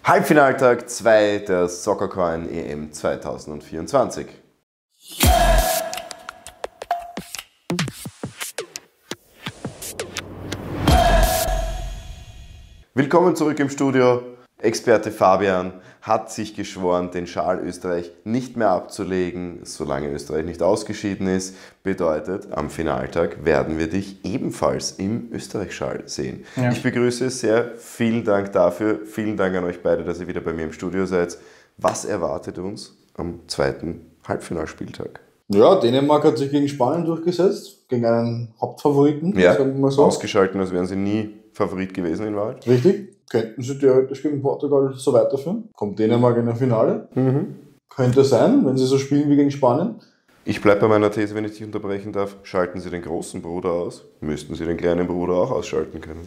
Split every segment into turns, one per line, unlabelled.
Halbfinaltag 2 der Soccercoin EM 2024. Willkommen zurück im Studio. Experte Fabian hat sich geschworen, den Schal Österreich nicht mehr abzulegen, solange Österreich nicht ausgeschieden ist. Bedeutet, am Finaltag werden wir dich ebenfalls im Österreich-Schal sehen. Ja. Ich begrüße es sehr. Vielen Dank dafür. Vielen Dank an euch beide, dass ihr wieder bei mir im Studio seid. Was erwartet uns am zweiten Halbfinalspieltag?
Ja, Dänemark hat sich gegen Spanien durchgesetzt, gegen einen Hauptfavoriten.
Ja, sagen wir mal so. Ausgeschalten, als wären sie nie Favorit gewesen in Wahrheit.
Richtig. Könnten sie theoretisch gegen Portugal so weiterführen. Kommt Dänemark in ein Finale. Könnte sein, wenn sie so spielen wie gegen Spanien.
Ich bleibe bei meiner These, wenn ich dich unterbrechen darf. Schalten sie den großen Bruder aus, müssten sie den kleinen Bruder auch ausschalten können.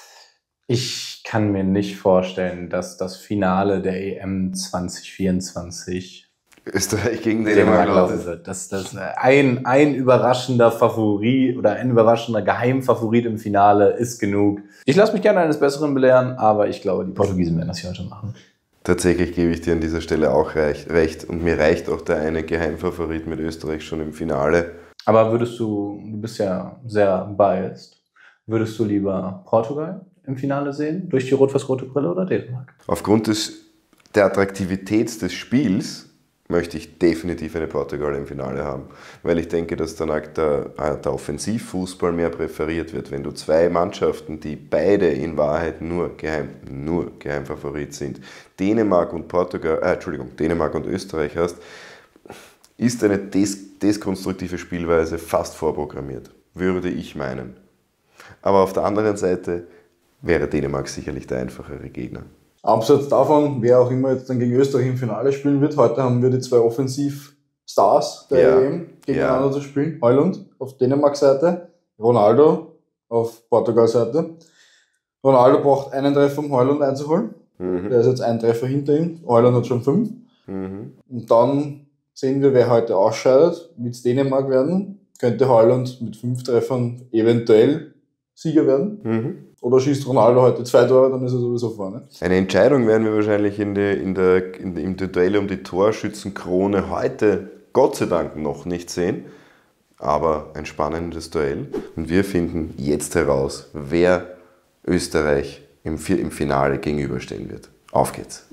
Ich kann mir nicht vorstellen, dass das Finale der EM 2024
Österreich gegen Dänemark
laufen wird. Dass ein überraschender Favorit oder ein überraschender Geheimfavorit im Finale ist genug. Ich lasse mich gerne eines Besseren belehren, aber ich glaube, die Portugiesen werden das hier heute machen.
Tatsächlich gebe ich dir an dieser Stelle auch recht. Und mir reicht auch der eine Geheimfavorit mit Österreich schon im Finale.
Aber du bist ja sehr biased, würdest du lieber Portugal im Finale sehen, durch die rot-weiß-rote Brille, oder Dänemark?
Aufgrund der Attraktivität des Spiels möchte ich definitiv eine Portugal im Finale haben, weil ich denke, dass danach der Offensivfußball mehr präferiert wird. Wenn du zwei Mannschaften, die beide in Wahrheit nur Geheimfavorit sind, Dänemark und Österreich hast, ist eine deskonstruktive Spielweise fast vorprogrammiert, würde ich meinen. Aber auf der anderen Seite wäre Dänemark sicherlich der einfachere Gegner.
Abseits davon, wer auch immer jetzt dann gegen Österreich im Finale spielen wird, heute haben wir die zwei Offensivstars der EM gegeneinander zu spielen. Højlund auf Dänemark-Seite, Ronaldo auf Portugal-Seite. Ronaldo braucht einen Treffer, um Højlund einzuholen. Der ist jetzt ein Treffer hinter ihm. Højlund hat schon 5. Und dann sehen wir, wer heute ausscheidet. Wird es Dänemark werden? Könnte Højlund mit 5 Treffern eventuell Sieger werden. Oder schießt Ronaldo heute 2 Tore, dann ist er sowieso vorne.
Eine Entscheidung werden wir wahrscheinlich im Duell um die Torschützenkrone heute Gott sei Dank noch nicht sehen. Aber ein spannendes Duell. Und wir finden jetzt heraus, wer Österreich im Finale gegenüberstehen wird. Auf geht's!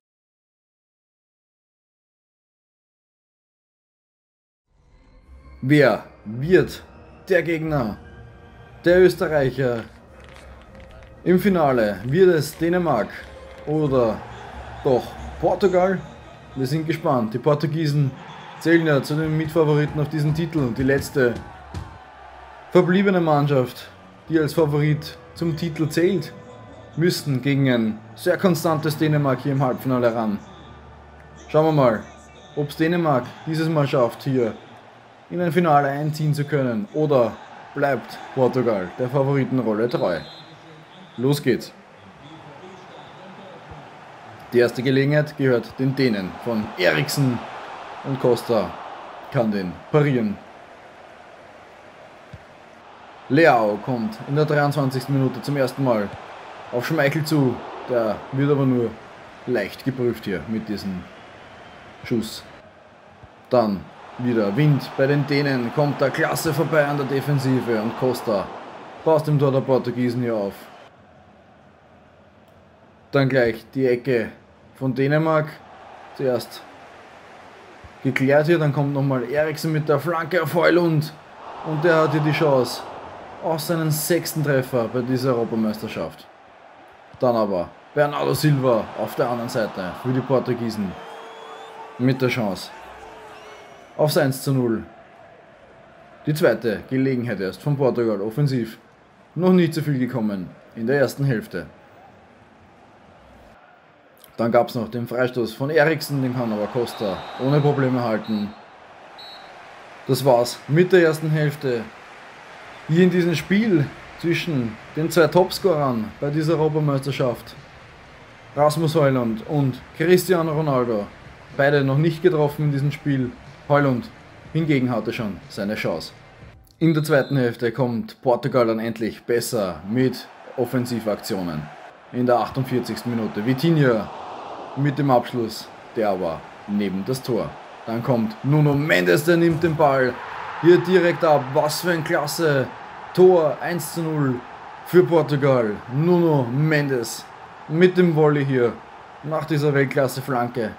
Wer wird der Gegner der Österreicher im Finale? Wird es Dänemark oder doch Portugal? Wir sind gespannt. Die Portugiesen zählen ja zu den Mitfavoriten auf diesen Titel. Die letzte verbliebene Mannschaft, die als Favorit zum Titel zählt, müssten gegen ein sehr konstantes Dänemark hier im Halbfinale ran. Schauen wir mal, ob es Dänemark dieses Mal schafft, hier in ein Finale einziehen zu können, oder bleibt Portugal der Favoritenrolle treu. Los geht's. Die erste Gelegenheit gehört den Dänen von Eriksen, und Costa kann den parieren. Leao kommt in der 23. Minute zum ersten Mal auf Schmeichel zu. Der wird aber nur leicht geprüft hier mit diesem Schuss. Dann wieder Wind bei den Dänen, kommt da klasse vorbei an der Defensive, und Costa baust dem Tor der Portugiesen hier auf. Dann gleich die Ecke von Dänemark. Zuerst geklärt hier, dann kommt nochmal Eriksen mit der Flanke auf Højlund. Und der hat hier die Chance auf seinen 6. Treffer bei dieser Europameisterschaft. Dann aber Bernardo Silva auf der anderen Seite für die Portugiesen mit der Chance aufs 1:0. Die zweite Gelegenheit erst von Portugal offensiv. Noch nicht so viel gekommen in der ersten Hälfte. Dann gab es noch den Freistoß von Eriksen, den kann aber Costa ohne Probleme halten. Das war's mit der ersten Hälfte. Hier in diesem Spiel zwischen den zwei Topscorern bei dieser Europameisterschaft, Rasmus Højlund und Cristiano Ronaldo, beide noch nicht getroffen in diesem Spiel. Højlund hingegen hatte schon seine Chance. In der zweiten Hälfte kommt Portugal dann endlich besser mit Offensivaktionen. In der 48. Minute Vitinha mit dem Abschluss, der aber neben das Tor. Dann kommt Nuno Mendes, der nimmt den Ball hier direkt ab. Was für ein klasse Tor, 1:0 für Portugal. Nuno Mendes mit dem Volley hier nach dieser Weltklasse-Flanke.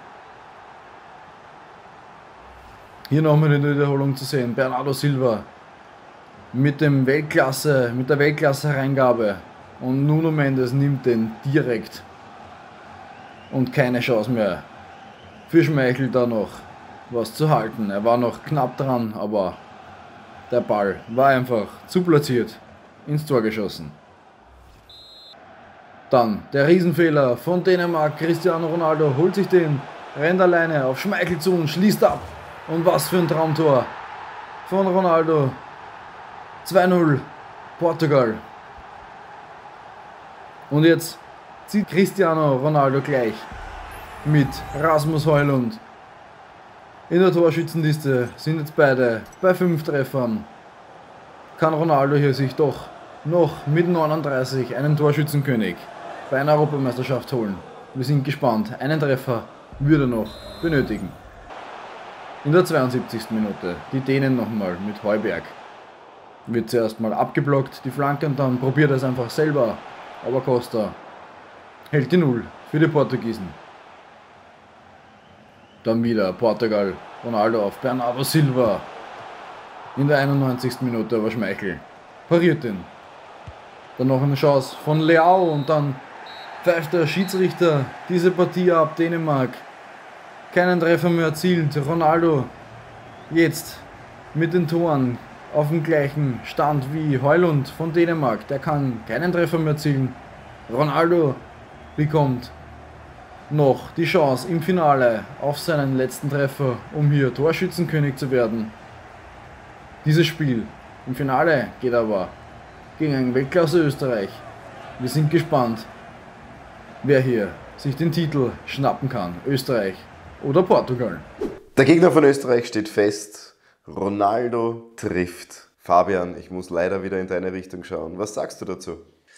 Hier nochmal eine Wiederholung zu sehen. Bernardo Silva mit der Weltklasse-Reingabe. Und Nuno Mendes nimmt den direkt. Und keine Chance mehr für Schmeichel da noch was zu halten. Er war noch knapp dran, aber der Ball war einfach zu platziert ins Tor geschossen. Dann der Riesenfehler von Dänemark. Cristiano Ronaldo holt sich den, rennt alleine auf Schmeichel zu und schließt ab. Und was für ein Traumtor von Ronaldo. 2:0 Portugal. Und jetzt zieht Cristiano Ronaldo gleich mit Rasmus Højlund. In der Torschützenliste sind jetzt beide bei 5 Treffern. Kann Ronaldo hier sich doch noch mit 39 einen Torschützenkönig bei einer Europameisterschaft holen. Wir sind gespannt. Einen Treffer würde er noch benötigen. In der 72. Minute die Dänen nochmal mit Højbjerg. Wird zuerst mal abgeblockt, die Flanke, und dann probiert er es einfach selber. Aber Costa hält die 0 für die Portugiesen. Dann wieder Portugal, Ronaldo auf Bernardo Silva. In der 91. Minute aber Schmeichel pariert ihn. Dann noch eine Chance von Leao und dann pfeift der Schiedsrichter diese Partie ab. Dänemark keinen Treffer mehr erzielt. Ronaldo jetzt mit den Toren auf dem gleichen Stand wie Højlund von Dänemark. Der kann keinen Treffer mehr erzielen. Ronaldo bekommt noch die Chance im Finale auf seinen letzten Treffer, um hier Torschützenkönig zu werden. Dieses Spiel im Finale geht aber gegen ein Weltklasse Österreich. Wir sind gespannt, wer hier sich den Titel schnappen kann. Österreich oder Portugal.
Der Gegner von Österreich steht fest. Ronaldo trifft. Fabian, ich muss leider wieder in deine Richtung schauen. Was sagst du dazu?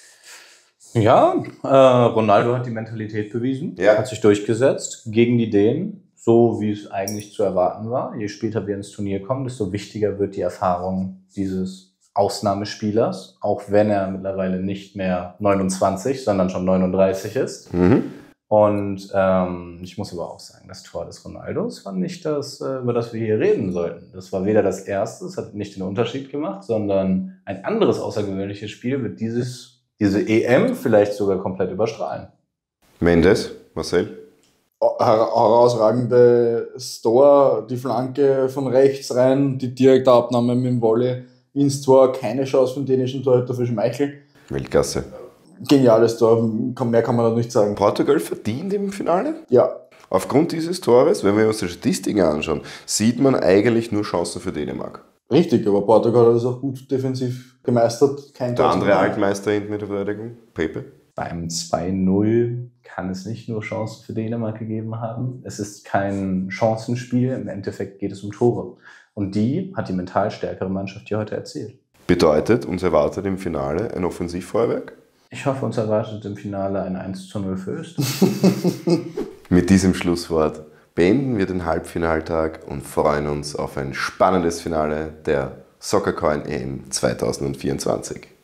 Ja, Ronaldo hat die Mentalität bewiesen, hat sich durchgesetzt gegen die Dänen, so wie es eigentlich zu erwarten war. Je später wir ins Turnier kommen, desto wichtiger wird die Erfahrung dieses Ausnahmespielers, auch wenn er mittlerweile nicht mehr 29, sondern schon 39 ist. Und ich muss aber auch sagen, das Tor des Ronaldos war nicht das, über das wir hier reden sollten. Das war weder das erste, es hat nicht den Unterschied gemacht, sondern ein anderes außergewöhnliches Spiel wird diese EM vielleicht sogar komplett überstrahlen.
Mendes, Marcel?
Herausragendes Tor, die Flanke von rechts rein, die direkte Abnahme mit dem Volley ins Tor, keine Chance für den dänischen Torhüter für Schmeichel.
Weltklasse.
Geniales Tor, mehr kann man da nicht sagen.
Portugal verdient im Finale?
Ja.
Aufgrund dieses Tores, wenn wir uns die Statistiken anschauen, sieht man eigentlich nur Chancen für Dänemark.
Richtig, aber Portugal hat es auch gut defensiv gemeistert.
Der andere Altmeister hinten mit der Verteidigung, Pepe.
Beim 2:0 kann es nicht nur Chancen für Dänemark gegeben haben. Es ist kein Chancenspiel, im Endeffekt geht es um Tore. Und die hat die mental stärkere Mannschaft hier heute erzielt.
Bedeutet, uns erwartet im Finale ein Offensivfeuerwerk?
Ich hoffe, uns erwartet im Finale ein 1:0 für Österreich.
Mit diesem Schlusswort beenden wir den Halbfinaltag und freuen uns auf ein spannendes Finale der Soccercoin EM 2024.